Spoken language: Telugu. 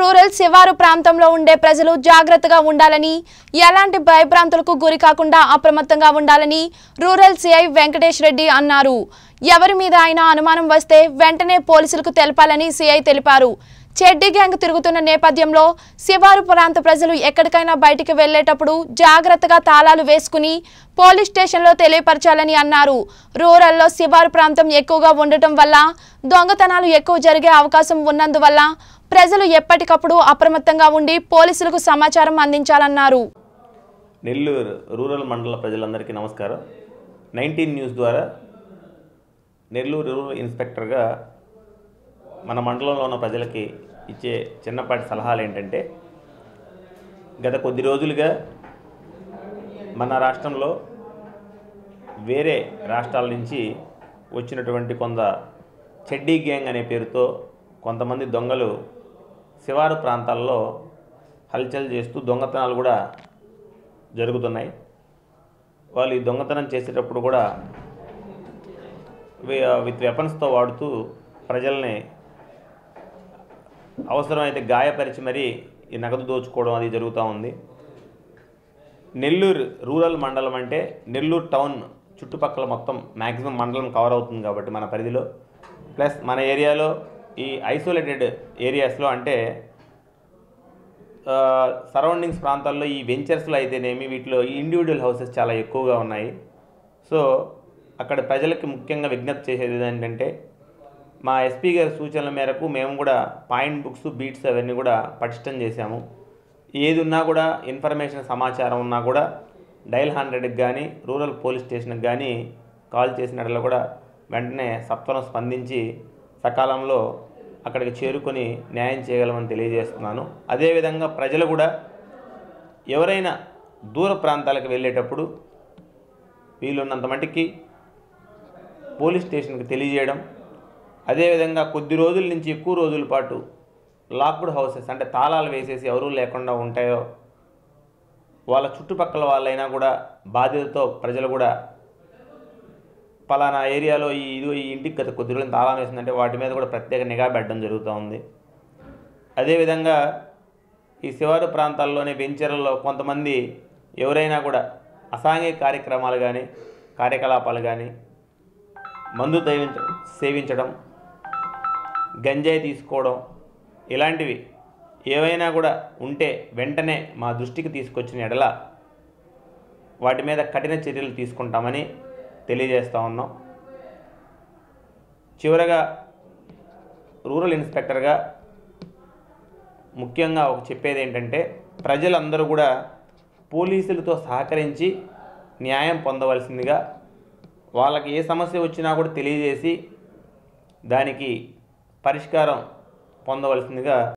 రూరల్ శివారు ప్రాంతంలో ఉండే ప్రజలు జాగ్రత్తగా ఉండాలని, ఎలాంటి భయభ్రాంతులకు గురి కాకుండా అప్రమత్తంగా ఉండాలని రూరల్ సిఐ వెంకటేష్ రెడ్డి అన్నారు. ఎవరి మీద అయినా అనుమానం వస్తే వెంటనే పోలీసులకు తెలపాలని సిఐ తెలిపారు. చెడ్డీ గ్యాంగ్ తిరుగుతున్న నేపథ్యంలో శివారు ప్రాంత ప్రజలు ఎక్కడికైనా బయటికి వెళ్లేటప్పుడు జాగ్రత్తగా తాళాలు వేసుకుని పోలీస్ స్టేషన్లో తెలియపరచాలని అన్నారు. రూరల్లో శివారు ప్రాంతం ఎక్కువగా ఉండటం వల్ల దొంగతనాలు ఎక్కువ జరిగే అవకాశం ఉన్నందువల్ల ప్రజలు ఎప్పటికప్పుడు అప్రమత్తంగా ఉండి పోలీసులకు సమాచారం అందించాలన్నారు. నెల్లూరు రూరల్ మండల ప్రజలందరికీ నమస్కారం. 19 న్యూస్ ద్వారా నెల్లూరు రూరల్ ఇన్స్పెక్టర్గా మన మండలంలో ఉన్న ప్రజలకి ఇచ్చే చిన్నపాటి సలహాలు ఏంటంటే, గత కొద్ది రోజులుగా మన రాష్ట్రంలో వేరే రాష్ట్రాల నుంచి వచ్చినటువంటి కొంత చెడ్డీ గ్యాంగ్ అనే పేరుతో కొంతమంది దొంగలు శివారు ప్రాంతాల్లో హల్చల్ చేస్తూ దొంగతనాలు కూడా జరుగుతున్నాయి. వాళ్ళు ఈ దొంగతనం చేసేటప్పుడు కూడా విత్ వెపన్స్తో వాడుతూ ప్రజల్ని అవసరమైతే గాయపరిచి మరీ ఈ నగదు దోచుకోవడం అది జరుగుతూ ఉంది. నెల్లూరు రూరల్ మండలం అంటే నెల్లూరు టౌన్ చుట్టుపక్కల మొత్తం మ్యాక్సిమం మండలం కవర్ అవుతుంది కాబట్టి మన పరిధిలో, ప్లస్ మన ఏరియాలో ఈ ఐసోలేటెడ్ ఏరియాస్లో అంటే సరౌండింగ్స్ ప్రాంతాల్లో ఈ వెంచర్స్లో అయితేనేమి వీటిలో ఇండివిజువల్ హౌసెస్ చాలా ఎక్కువగా ఉన్నాయి. సో అక్కడ ప్రజలకి ముఖ్యంగా విజ్ఞప్తి చేసేది ఏంటంటే, మా ఎస్పీ గారి సూచనల మేరకు మేము కూడా పాయింట్ బుక్స్ బీట్స్ అవన్నీ కూడా పటిష్టం చేశాము. ఏది ఉన్నా కూడా ఇన్ఫర్మేషన్ సమాచారం ఉన్నా కూడా డైల్ 100కి కానీ రూరల్ పోలీస్ స్టేషన్కి కానీ కాల్ చేసినట్ల కూడా వెంటనే సత్వరం స్పందించి సకాలంలో అక్కడికి చేరుకొని న్యాయం చేయగలమని తెలియజేస్తున్నాను. అదేవిధంగా ప్రజలు కూడా ఎవరైనా దూర ప్రాంతాలకు వెళ్ళేటప్పుడు వీలున్నంత మటుకి పోలీస్ స్టేషన్కి తెలియజేయడం, అదేవిధంగా కొద్ది రోజుల నుంచి ఎక్కువ రోజుల పాటు లాక్డ్ హౌసెస్ అంటే తాళాలు వేసేసి ఎవరూ లేకుండా ఉంటాయో వాళ్ళ చుట్టుపక్కల వాళ్ళైనా కూడా బాధ్యతతో ప్రజలు కూడా పలానా ఏరియాలో ఈ ఇంటికి గత కొద్ది రోజులు తాళం వేసిందంటే వాటి మీద కూడా ప్రత్యేక నిఘా పెట్టడం జరుగుతూ ఉంది. అదేవిధంగా ఈ శివారు ప్రాంతాల్లోనే వెంచర్లలో కొంతమంది ఎవరైనా కూడా అసాంఘిక కార్యక్రమాలు కానీ కార్యకలాపాలు కానీ మందు సేవించడం, గంజాయి తీసుకోవడం ఇలాంటివి ఏవైనా కూడా ఉంటే వెంటనే మా దృష్టికి తీసుకొచ్చిన ఎడల వాటి మీద కఠిన చర్యలు తీసుకుంటామని తెలియజేస్తూ ఉన్నాం. చివరగా రూరల్ ఇన్స్పెక్టర్గా ముఖ్యంగా చెప్పేది ఏంటంటే, ప్రజలందరూ కూడా పోలీసులతో సహకరించి న్యాయం పొందవలసిందిగా, వాళ్ళకి ఏ సమస్య వచ్చినా కూడా తెలియజేసి దానికి పరిష్కారం పొందవలసిందిగా